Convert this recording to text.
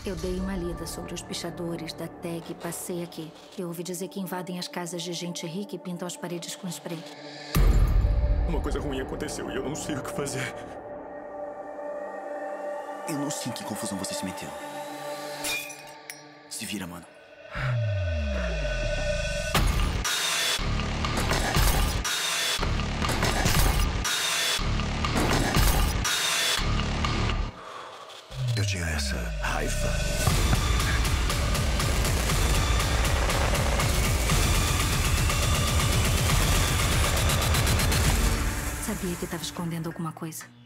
Eu dei uma lida sobre os pichadores da tag e passei aqui. Eu ouvi dizer que invadem as casas de gente rica e pintam as paredes com spray. Uma coisa ruim aconteceu e eu não sei o que fazer. Eu não sei em que confusão você se meteu. Se vira, mano. Eu tinha essa raiva. Sabia que estava escondendo alguma coisa.